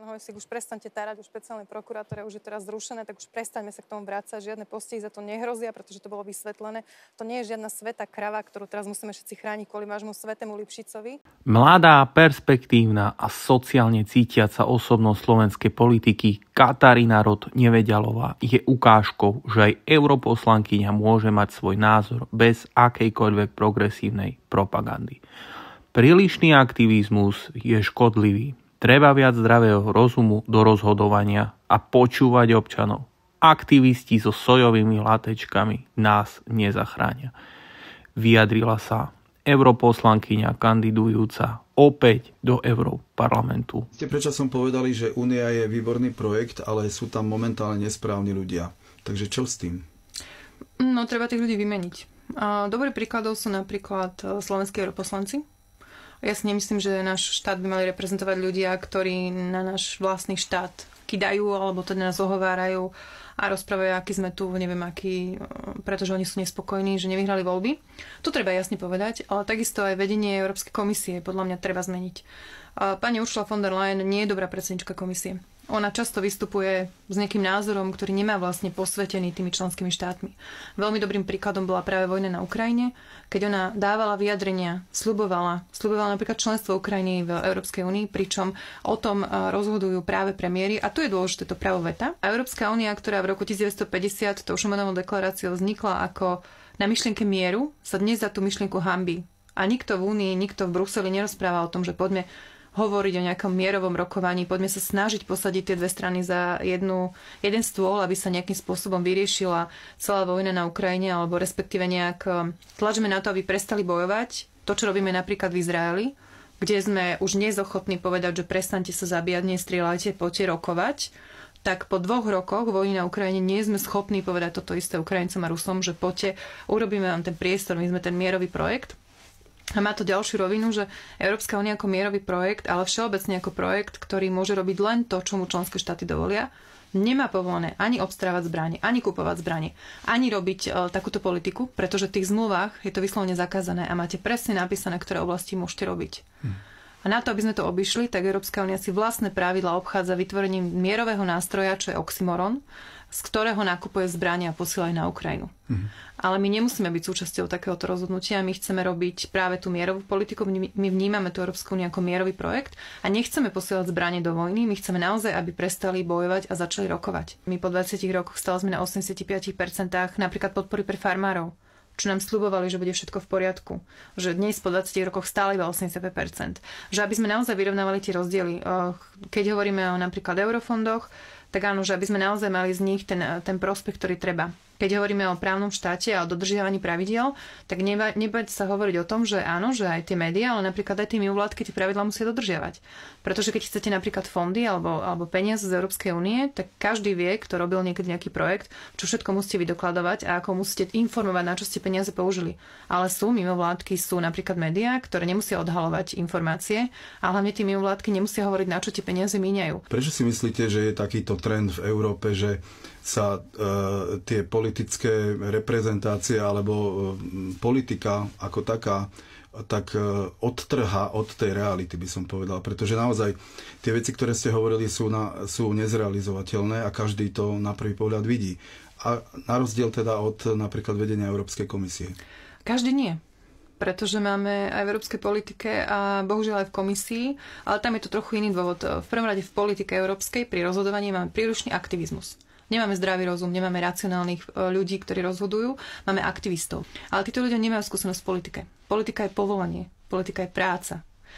Pán Hojsík, už prestaňte tarať o špeciálnej prokurátore, už je to raz zrušené, tak už prestaňme sa k tomu vrácať. Žiadne postihy za to nehrozia, pretože to bolo vysvetlené. To nie je žiadna svätá krava, ktorú teraz musíme všetci chrániť kvôli vášmu svätému Lipšicovi. Mladá, perspektívna a sociálne cítiaca osobnosť slovenskej politiky Katarína Rod Nevedialová je ukážkou, že aj europoslankyňa môže mať svoj názor bez akejkoľvek progresívnej propagandy. Prílišný aktivizmus je škodlivý. Treba viac zdravého rozumu do rozhodovania a počúvať občanov. Aktivisti so sojovými latečkami nás nezachránia. Vyjadrila sa europoslankyňa kandidujúca opäť do Európarlamentu. Ste predčasom povedali, že Únia je výborný projekt, ale sú tam momentálne nesprávni ľudia. Takže čo s tým? No, treba tých ľudí vymeniť. Dobrý príkladov sú napríklad slovenskí europoslanci. Ja si nemyslím, že náš štát by mali reprezentovať ľudia, ktorí na náš vlastný štát kidajú alebo teda nás ohovárajú a rozprávajú, aký sme tu, neviem aký, pretože oni sú nespokojní, že nevyhrali voľby. To treba jasne povedať, ale takisto aj vedenie Európskej komisie podľa mňa treba zmeniť. Pani Ursula von der Leyen nie je dobrá predsednička komisie. Ona často vystupuje s nejakým názorom, ktorý nemá vlastne posvetený tými členskými štátmi. Veľmi dobrým príkladom bola práve vojna na Ukrajine, keď ona dávala vyjadrenia, sľubovala napríklad členstvo Ukrajiny v Európskej únii, pričom o tom rozhodujú práve premiéri a tu je dôležité to právo veta. A Európska únia, ktorá v roku 1950 tou Schumanovou deklaráciou vznikla ako na myšlienke mieru, sa dnes za tú myšlienku hanbí. A nikto v únii, nikto v Bruseli nerozpráva o tom, že poďme hovoriť o nejakom mierovom rokovaní, poďme sa snažiť posadiť tie dve strany za jeden stôl, aby sa nejakým spôsobom vyriešila celá vojna na Ukrajine, alebo respektíve nejak tlačíme na to, aby prestali bojovať. To, čo robíme napríklad v Izraeli, kde sme už nezochotní povedať, že prestaňte sa zabíjať, nestrieľajte, poďte rokovať, tak po 2 rokoch vojny na Ukrajine nie sme schopní povedať toto isté Ukrajincom a Rusom, že poďte, urobíme vám ten priestor, my sme ten mierový projekt. A má to ďalšiu rovinu, že Európska únia ako mierový projekt, ale všeobecne ako projekt, ktorý môže robiť len to, čo mu členské štáty dovolia, nemá povolené ani obstarávať zbrane, ani kupovať zbrane, ani robiť takúto politiku, pretože v tých zmluvách je to vyslovene zakázané a máte presne napísané, ktoré oblasti môžete robiť. A na to, aby sme to obišli, tak Európska únia si vlastné pravidlá obchádza vytvorením mierového nástroja, čo je oxymoron, z ktorého nakupuje zbrania a posiela aj na Ukrajinu. Ale my nemusíme byť súčasťou takéhoto rozhodnutia. My chceme robiť práve tú mierovú politiku. My vnímame tú Európsku úniu ako mierový projekt a nechceme posielať zbranie do vojny. My chceme naozaj, aby prestali bojovať a začali rokovať. My po 20 rokoch stále sme na 85% napríklad podpory pre farmárov, čo nám sľubovali, že bude všetko v poriadku. Že dnes po 20 rokoch stále iba 85%. Že aby sme naozaj vyrovnávali tie rozdiely. Keď hovoríme o napríklad eurofondoch, tak áno, že aby sme naozaj mali z nich ten prospech, ktorý treba. Keď hovoríme o právnom štáte a o dodržiavaní pravidiel, tak nebať sa hovoriť o tom, že áno, že aj tie médiá, ale napríklad aj tie mimovládky tie pravidlá musia dodržiavať. Pretože keď chcete napríklad fondy alebo peniaze z Európskej únie, tak každý vie, kto robil niekedy nejaký projekt, čo všetko musíte vydokladovať a ako musíte informovať, na čo ste peniaze použili. Ale sú mimovládky, sú napríklad médiá, ktoré nemusia odhalovať informácie a hlavne tie mimovládky nemusia hovoriť, na čo tie peniaze míňajú. Prečo si myslíte, že je takýto trend v Európe, že sa tie politické reprezentácie alebo politika ako taká tak odtrhá od tej reality, by som povedal. Pretože naozaj tie veci, ktoré ste hovorili, sú nezrealizovateľné a každý to na prvý pohľad vidí. A na rozdiel teda od napríklad vedenia Európskej komisie. Každý nie. Pretože máme aj v európskej politike a bohužiaľ aj v komisii, ale tam je to trochu iný dôvod. V prvom rade v politike európskej pri rozhodovaní máme prílišný aktivizmus. Nemáme zdravý rozum, nemáme racionálnych ľudí, ktorí rozhodujú, máme aktivistov. Ale títo ľudia nemajú skúsenosť v politike. Politika je povolanie, politika je práca.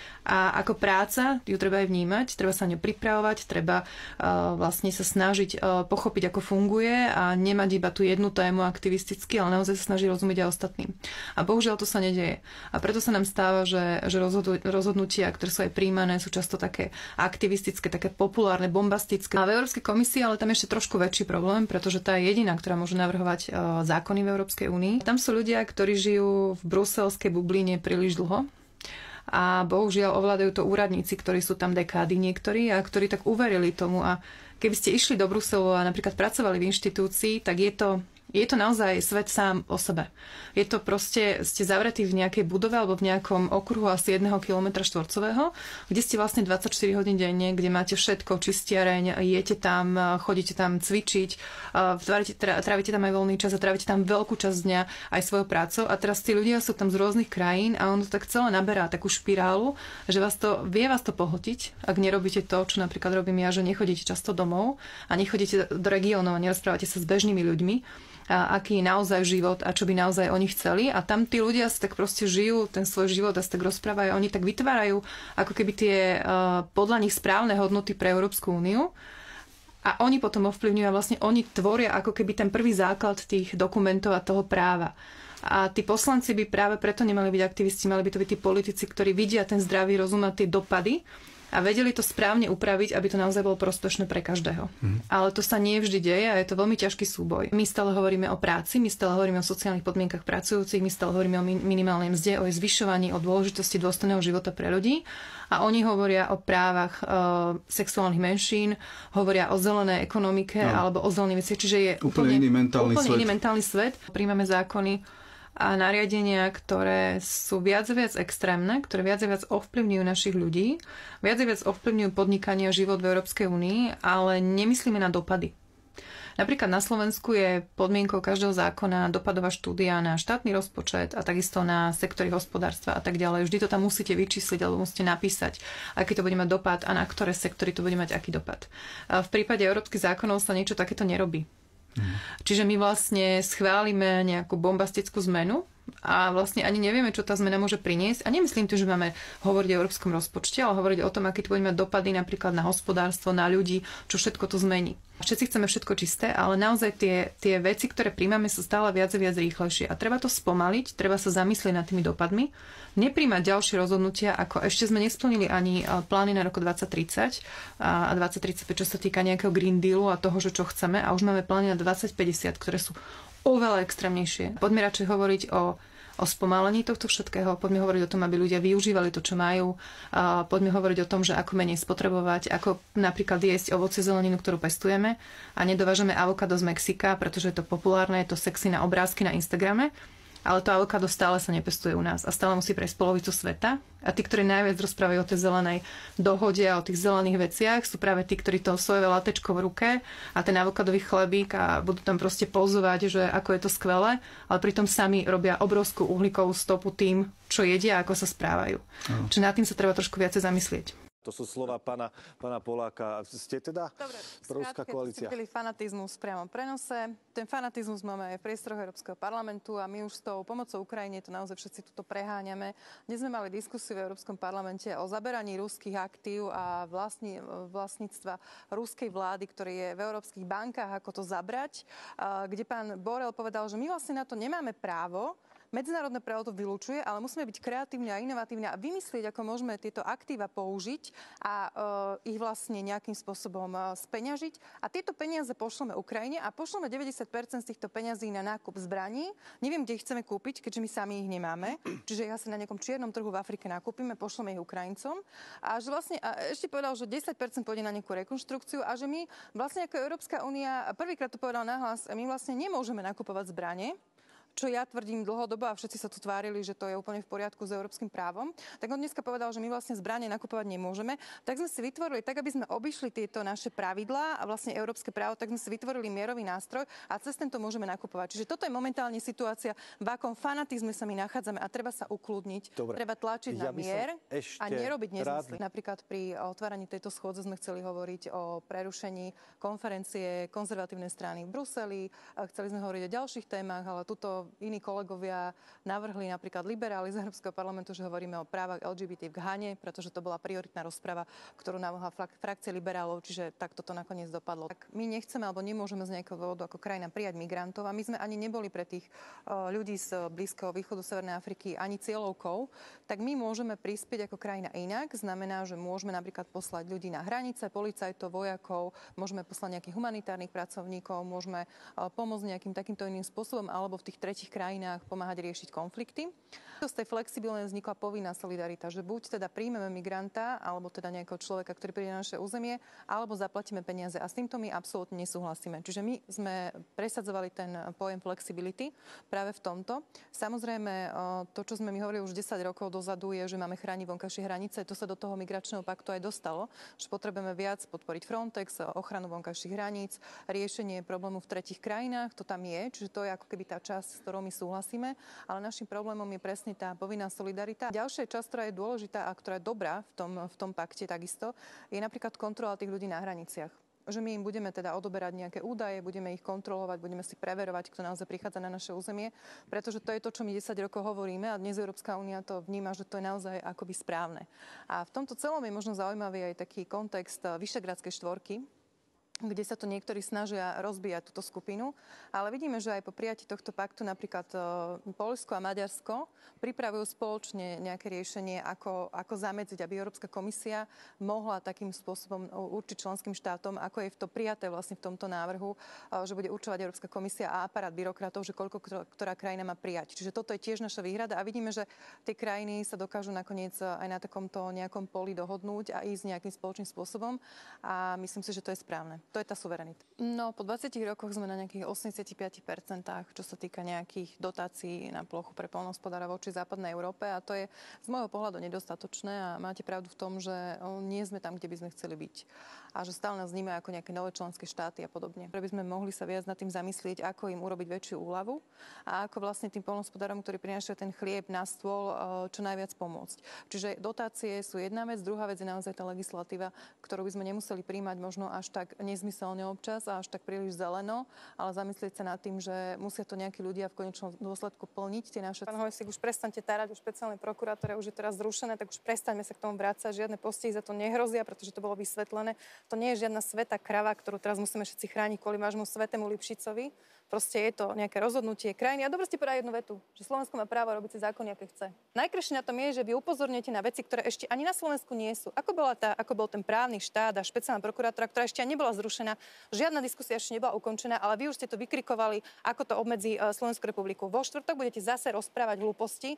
A ako práca ju treba aj vnímať, treba sa na ňu pripravovať, treba vlastne sa snažiť pochopiť, ako funguje a nemať iba tú jednu tému aktivisticky, ale naozaj sa snažiť rozumieť aj ostatným. A bohužiaľ to sa nedeje. A preto sa nám stáva, že rozhodnutia, ktoré sú aj príjmané, sú často také aktivistické, také populárne, bombastické. A v Európskej komisii, ale tam je ešte trošku väčší problém, pretože tá je jediná, ktorá môže navrhovať zákony v Európskej únii. Tam sú ľudia, ktorí žijú v bruselskej bubline príliš dlho. A bohužiaľ ovládajú to úradníci, ktorí sú tam dekády niektorí a ktorí tak uverili tomu. A keby ste išli do Bruselu a napríklad pracovali v inštitúcii, tak je to Je to naozaj svet sám o sebe. Je to proste, ste zavretí v nejakej budove alebo v nejakom okruhu asi 1 kilometra štvorcového, kde ste vlastne 24 hodín denne, kde máte všetko, čistiareň, jete tam, chodíte tam cvičiť, trávite tam aj voľný čas a trávite tam veľkú časť dňa aj svojou prácou. A teraz tí ľudia sú tam z rôznych krajín a ono to tak celé naberá takú špirálu, že vie vás to pohltiť, ak nerobíte to, čo napríklad robím ja, že nechodíte často domov a nechodíte do regiónov a nerozprávate sa s bežnými ľuďmi, a aký je naozaj život a čo by naozaj oni chceli. A tam tí ľudia si tak proste žijú ten svoj život a si tak rozprávajú. Oni tak vytvárajú ako keby tie podľa nich správne hodnoty pre Európsku úniu. A oni potom ovplyvňujú a vlastne oni tvoria ako keby ten prvý základ tých dokumentov a toho práva. A tí poslanci by práve preto nemali byť aktivisti, mali by to byť tí politici, ktorí vidia ten zdravý rozum a tie dopady a vedeli to správne upraviť, aby to naozaj bolo prospešné pre každého. Ale to sa nie vždy deje a je to veľmi ťažký súboj. My stále hovoríme o práci, my stále hovoríme o sociálnych podmienkach pracujúcich, my stále hovoríme o minimálnej mzde, o jej zvyšovaní, o dôležitosti dôstojného života pre ľudí. A oni hovoria o právach sexuálnych menšín, hovoria o zelenej ekonomike alebo o zelených veciach. Čiže je úplne iný mentálny svet. Príjmame zákony a nariadenia, ktoré sú viac a viac extrémne, ktoré viac a viac ovplyvňujú našich ľudí, viac a viac ovplyvňujú podnikanie a život v Európskej únii, ale nemyslíme na dopady. Napríklad na Slovensku je podmienkou každého zákona dopadová štúdia na štátny rozpočet a takisto na sektory hospodárstva a tak ďalej. Vždy to tam musíte vyčísliť alebo musíte napísať, aký to bude mať dopad a na ktoré sektory to bude mať aký dopad. V prípade európskych zákonov sa niečo takéto nerobí. Čiže my vlastne schválime nejakú bombastickú zmenu a vlastne ani nevieme, čo tá zmena môže priniesť. A nemyslím tu, že máme hovoriť o európskom rozpočte, ale hovoriť o tom, aké to bude mať dopady napríklad na hospodárstvo, na ľudí, čo všetko to zmení. Všetci chceme všetko čisté, ale naozaj tie veci, ktoré príjmame, sú stále viac a viac rýchlejšie. A treba to spomaliť, treba sa zamyslieť nad tými dopadmi, nepríjmať ďalšie rozhodnutia, ako ešte sme nesplnili ani plány na roku 2030 a 2035, čo sa týka nejakého Green Dealu a toho, že čo chceme. A už máme plány na 2050, ktoré sú oveľa extrémnejšie. Poďme radšej hovoriť o spomalení tohto všetkého, poďme hovoriť o tom, aby ľudia využívali to, čo majú, poďme hovoriť o tom, že ako menej spotrebovať, ako napríklad jesť ovocie, zeleninu, ktorú pestujeme a nedovážame avokado z Mexika, pretože je to populárne, je to sexy na obrázky na Instagrame, ale to avokado stále sa nepestuje u nás a stále musí prejsť polovicu sveta. A tí, ktorí najviac rozprávajú o tej zelenej dohode a o tých zelených veciach, sú práve tí, ktorí to sojové latečko v ruke a ten avokadový chlebík a budú tam proste pozovať, že ako je to skvelé, ale pritom sami robia obrovskú uhlíkovú stopu tým, čo jedia a ako sa správajú. Čiže nad tým sa treba trošku viacej zamyslieť. To sú slova pána Poláka. Ste teda Európska koalícia? Dobre, fanatizmus v priamom prenose. Ten fanatizmus máme aj v priestoroch Európskeho parlamentu a my už s tou pomocou Ukrajine to naozaj všetci tuto preháňame. Dnes sme mali diskusiu v Európskom parlamente o zaberaní ruských aktív a vlastníctva ruskej vlády, ktorý je v európskych bankách, ako to zabrať, kde pán Borrell povedal, že my vlastne na to nemáme právo. Medzinárodné právo to vylučuje, ale musíme byť kreatívni a inovatívni a vymyslieť, ako môžeme tieto aktíva použiť a ich vlastne nejakým spôsobom speňažiť. A tieto peniaze pošleme Ukrajine a pošleme 90% z týchto peňazí na nákup zbraní. Neviem, kde ich chceme kúpiť, keďže my sami ich nemáme. Čiže ich asi na nejakom čiernom trhu v Afrike nakúpime, pošleme ich Ukrajincom. A že vlastne ešte povedal, že 10% pôjde na nejakú rekonštrukciu a že my vlastne ako Európska únia, prvýkrát to povedal nahlas, my vlastne nemôžeme nakupovať zbrane, čo ja tvrdím dlhodobo a všetci sa tu tvárili, že to je úplne v poriadku s európskym právom. Tak on dneska povedal, že my vlastne zbrane nakupovať nemôžeme. Tak sme si vytvorili, tak aby sme obišli tieto naše pravidlá a vlastne európske právo, tak sme si vytvorili mierový nástroj a cez tento môžeme nakupovať. Čiže toto je momentálne situácia, v akom fanatizme sa my nachádzame a treba sa ukludniť. Dobre. Treba tlačiť na mier a nerobiť nezmysly. Napríklad pri otváraní tejto schôdze sme chceli hovoriť o prerušení konferencie konzervatívnej strany v Bruseli. Chceli sme hovoriť o ďalších témach, ale tuto iní kolegovia navrhli napríklad liberáli z Európskeho parlamentu, že hovoríme o právach LGBT v Ghane, pretože to bola prioritná rozprava, ktorú navrhla frakcia liberálov, čiže takto to nakoniec dopadlo. Tak my nechceme alebo nemôžeme z nejakého dôvodu ako krajina prijať migrantov a my sme ani neboli pre tých ľudí z Blízkeho východu Severnej Afriky ani cieľovkou, tak my môžeme prispieť ako krajina inak. Znamená, že môžeme napríklad poslať ľudí na hranice, policajtov, vojakov, môžeme poslať nejakých humanitárnych pracovníkov, môžeme pomôcť nejakým takýmto iným spôsobom alebo v tých tretích krajinách pomáhať riešiť konflikty. Z tej flexibilnej vznikla povinná solidarita, že buď teda príjmeme migranta, alebo teda nejakého človeka, ktorý príde na naše územie, alebo zaplatíme peniaze. A s týmto my absolútne nesúhlasíme. Čiže my sme presadzovali ten pojem flexibility práve v tomto. Samozrejme, to, čo sme mi hovorili už 10 rokov dozadu, je, že máme chrániť vonkajšie hranice. To sa do toho migračného paktu aj dostalo, že potrebujeme viac podporiť Frontex, ochranu vonkajších hraníc, riešenie problémov v tretích krajinách, to tam je, čiže to je ako keby tá časť, s ktorou my súhlasíme, ale našim problémom je presne tá povinná solidarita. Ďalšia časť, ktorá je dôležitá a ktorá je dobrá v tom pakte takisto, je napríklad kontrola tých ľudí na hraniciach. Že my im budeme teda odoberať nejaké údaje, budeme ich kontrolovať, budeme si preverovať, kto naozaj prichádza na naše územie, pretože to je to, čo my 10 rokov hovoríme a dnes Európska únia to vníma, že to je naozaj akoby správne. A v tomto celom je možno zaujímavý aj taký kontext Vyšegradskej štvorky, kde sa to niektorí snažia rozbíjať túto skupinu. Ale vidíme, že aj po prijatí tohto paktu napríklad Poľsko a Maďarsko pripravujú spoločne nejaké riešenie, ako zamedziť, aby Európska komisia mohla takým spôsobom určiť členským štátom, ako je to prijaté vlastne v tomto návrhu, že bude určovať Európska komisia a aparát byrokratov, že koľko ktorá krajina má prijať. Čiže toto je tiež naša výhrada a vidíme, že tie krajiny sa dokážu nakoniec aj na takomto nejakom poli dohodnúť a ísť nejakým spoločným spôsobom a myslím si, že to je správne. To je tá suverenita. No, po 20 rokoch sme na nejakých 85%, čo sa týka nejakých dotácií na plochu pre poľnohospodára voči západnej Európe a to je z môjho pohľadu nedostatočné a máte pravdu v tom, že nie sme tam, kde by sme chceli byť. A že stále nás vnímajú ako nejaké nové členské štáty a podobne. Pre by sme mohli sa viac nad tým zamyslieť, ako im urobiť väčšiu úľavu a ako vlastne tým poľnohospodárom, ktorí prinášajú ten chlieb na stôl, čo najviac pomôcť. Čiže dotácie sú jedna vec, druhá vec je naozaj tá legislatíva, ktorú by sme nemuseli príjmať možno až tak nezmyselne občas a až tak príliš zeleno, ale zamyslieť sa nad tým, že musia to nejakí ľudia v konečnom dôsledku plniť tie naše. Pán Hojsík, už prestaňte tárať o špeciálnej prokuratúre, už je teraz zrušené, tak už prestaňme sa k tomu vrácať. Žiadne postihy za to nehrozia, pretože to bolo vysvetlené. To nie je žiadna svätá krava, ktorú teraz musíme všetci chrániť kvôli vášmu svätému Lipšicovi. Proste je to nejaké rozhodnutie krajiny. A dobre ste povedali jednu vetu, že Slovensko má právo robiť si zákony, aké chce. Najkrajšie na tom je, že vy upozorňujete na veci, ktoré ešte ani na Slovensku nie sú. Ako bol ten právny štát a špeciálna prokuratúra, ktorá ešte ani nebola zrušená. Žiadna diskusia ešte nebola ukončená, ale vy už ste to vykrikovali, ako to obmedzí Slovenskú republiku. Vo štvrtok budete zase rozprávať hlúposti,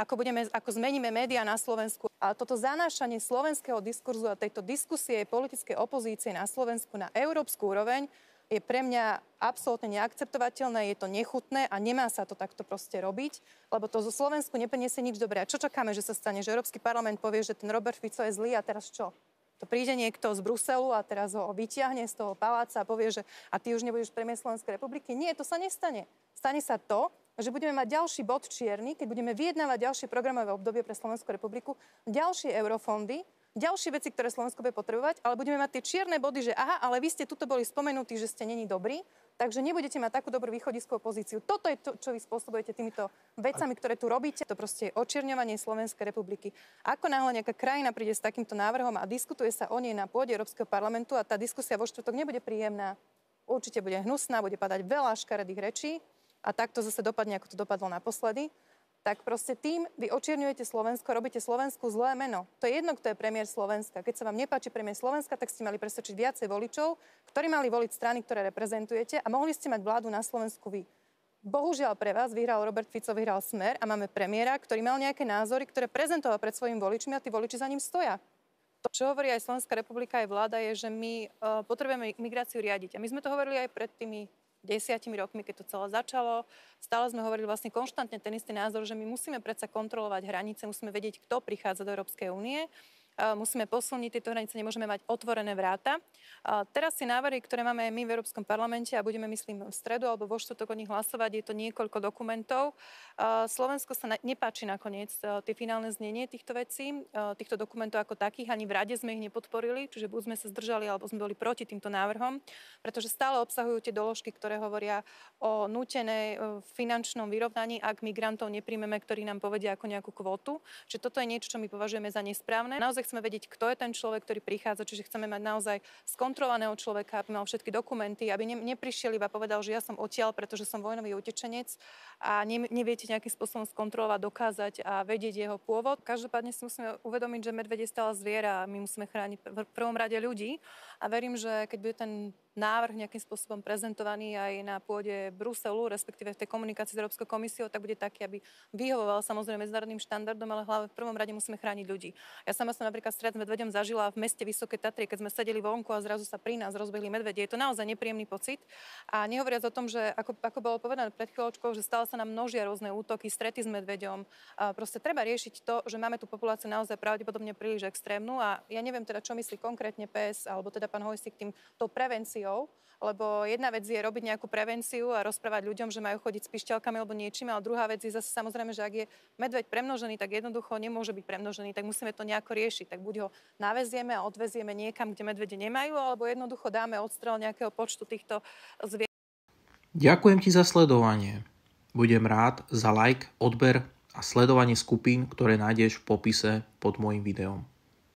ako zmeníme médiá na Slovensku. A toto zanášanie slovenského diskurzu a tejto diskusie politickej opozície na Slovensku na európsku úroveň je pre mňa absolútne neakceptovateľné, je to nechutné a nemá sa to takto proste robiť, lebo to zo Slovensku nepriniesie nič dobré. A čo čakáme, že sa stane? Že Európsky parlament povie, že ten Robert Fico je zlý a teraz čo? To príde niekto z Bruselu a teraz ho vyťahne z toho paláca a povie, že a ty už nebudeš premiér Slovenskej republiky. Nie, to sa nestane. Stane sa to, že budeme mať ďalší bod čierny, keď budeme vyjednávať ďalšie programové obdobie pre Slovenskú republiku, ďalšie eurofondy, ďalšie veci, ktoré Slovensko bude potrebovať, ale budeme mať tie čierne body, že aha, ale vy ste tuto boli spomenutí, že ste není dobrí, takže nebudete mať takú dobrú východiskovú pozíciu. Toto je to, čo vy spôsobujete týmito vecami, ktoré tu robíte. To proste je očierňovanie Slovenskej republiky. Ako náhle nejaká krajina príde s takýmto návrhom a diskutuje sa o nej na pôde Európskeho parlamentu a tá diskusia vo štvrtok nebude príjemná, určite bude hnusná, bude padať veľa škaredých rečí a takto zase dopadne, ako to dopadlo naposledy. Tak proste tým vy očierňujete Slovensko, robíte Slovensku zlé meno. To je jedno, kto je premiér Slovenska. Keď sa vám nepáči premiér Slovenska, tak ste mali presvedčiť viacej voličov, ktorí mali voliť strany, ktoré reprezentujete a mohli ste mať vládu na Slovensku vy. Bohužiaľ pre vás vyhral Robert Fico, vyhral Smer a máme premiéra, ktorý mal nejaké názory, ktoré prezentoval pred svojimi voličmi a tí voliči za ním stoja. To, čo hovorí aj Slovenská republika, aj vláda, je, že my potrebujeme migráciu riadiť. A my sme to hovorili aj pred tými 10 rokmi, keď to celé začalo. Stále sme hovorili vlastne konštantne ten istý názor, že my musíme predsa kontrolovať hranice, musíme vedieť, kto prichádza do Európskej únie. Musíme posilniť tieto hranice, nemôžeme mať otvorené vráta. Teraz si návrhy, ktoré máme aj my v Európskom parlamente a budeme, myslím, v stredu alebo vo štvrtok o nich hlasovať, je to niekoľko dokumentov. Slovensko sa nepáči nakoniec tie finálne znenie týchto vecí, týchto dokumentov ako takých, ani v rade sme ich nepodporili, čiže buď sme sa zdržali, alebo sme boli proti týmto návrhom, pretože stále obsahujú tie doložky, ktoré hovoria o nútenej finančnom vyrovnaní, ak migrantov nepríjmeme, ktorí nám povedia ako nejakú kvotu. Čiže toto je niečo, čo my považujeme za nesprávne. Naozaj chceme vedieť, kto je ten človek, ktorý prichádza, čiže chceme mať naozaj skontrolovaného človeka, aby mal všetky dokumenty, aby neprišiel iba povedal, že ja som odtiaľ, pretože som vojnový utečenec a neviete nejakým spôsobom skontrolovať, dokázať a vedieť jeho pôvod. Každopádne si musíme uvedomiť, že medveď je stále zviera a my musíme chrániť v prvom rade ľudí a verím, že keď bude ten návrh nejakým spôsobom prezentovaný aj na pôde Bruselu, respektíve v tej komunikácii s Európskou komisiou, tak bude taký, aby vyhovoval samozrejme medzinárodným štandardom, ale hlavne v prvom rade musíme chrániť ľudí. Ja sama som napríklad stret s medveďom zažila v meste Vysoké Tatry, keď sme sedeli vonku a zrazu sa pri nás rozbehli medvede. Je to naozaj nepríjemný pocit. A nehovoriac o tom, že ako bolo povedané pred chvíľočkou, že stále sa nám množia rôzne útoky, strety s medveďom. A proste treba riešiť to, že máme tú populáciu naozaj pravdepodobne príliš extrémnu a ja neviem teda, čo myslí konkrétne PS alebo teda pán Hojsík tou prevenciou, lebo jedna vec je robiť nejakú prevenciu a rozprávať ľuďom, že majú chodiť s pišťalkami alebo niečím, ale druhá vec je zase samozrejme, že ak je medveď premnožený, tak jednoducho nemôže byť premnožený, tak musíme to nejako riešiť. Tak buď ho navezieme a odvezieme niekam, kde medvede nemajú, alebo jednoducho dáme odstrel nejakého počtu týchto zvierat. Ďakujem ti za sledovanie. Budem rád za like, odber a sledovanie skupín, ktoré nájdeš v popise pod môjim videom.